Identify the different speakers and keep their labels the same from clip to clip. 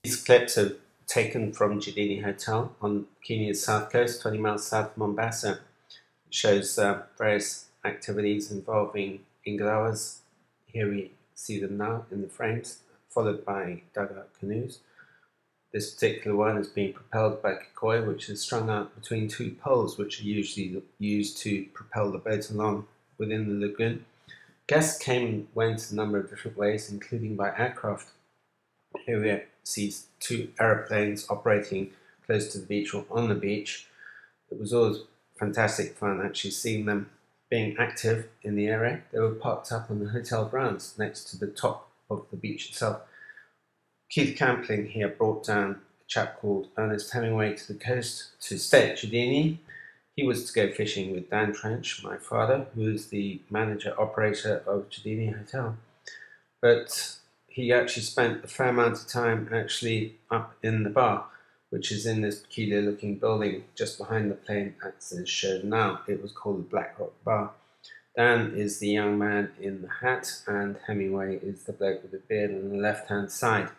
Speaker 1: These clips are taken from Jadini Hotel on Kenya's south coast, 20 miles south of Mombasa. It shows various activities involving ingawas. Here we see them now in the frames, followed by dugout canoes. This particular one is being propelled by kikoi, which is strung out between two poles, which are usually used to propel the boat along within the lagoon. Guests came and went a number of different ways, including by aircraft. Here we see two aeroplanes operating close to the beach or on the beach. It was always fantastic fun actually seeing them being active in the area. They were parked up on the hotel grounds next to the top of the beach itself. Keith Campling here brought down a chap called Ernest Hemingway to the coast to stay at Jadini. He was to go fishing with Dan Trench, my father, who is the manager operator of Jadini Hotel. But he actually spent a fair amount of time actually up in the bar, which is in this peculiar looking building just behind the plane as is shown now. It was called the Black Rock Bar. Dan is the young man in the hat, and Hemingway is the bloke with the beard on the left hand side.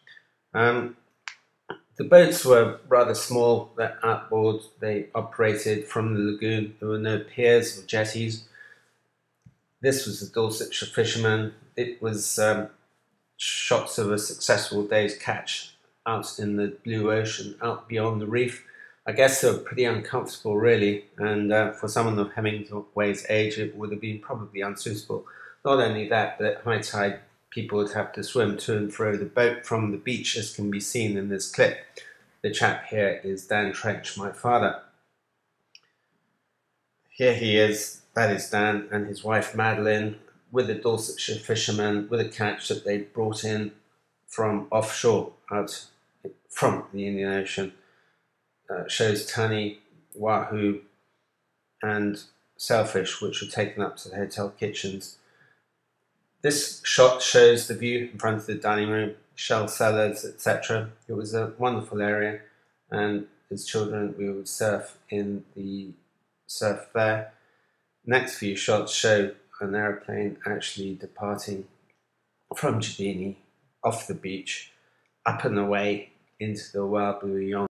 Speaker 1: The boats were rather small, they're outboard, they operated from the lagoon, there were no piers or jetties. This was the Dorsetshire fisherman. It was shots of a successful day's catch out in the blue ocean, out beyond the reef. I guess they were pretty uncomfortable really, and for someone of Hemingway's age it would have been probably unsuitable. Not only that, but at high tide people would have to swim to and fro the boat from the beach, as can be seen in this clip. The chap here is Dan Trench, my father. Here he is, that is Dan and his wife Madeline, with the Dorsetshire fishermen, with a catch that they brought in from offshore, out from the Indian Ocean. Shows tunny, wahoo, and sailfish, which were taken up to the hotel kitchens. This shot shows the view in front of the dining room, shell cellars, etc. It was a wonderful area, and as children we would surf in the surf there. Next few shots show an aeroplane actually departing from Jadini off the beach, up and away into the wild blue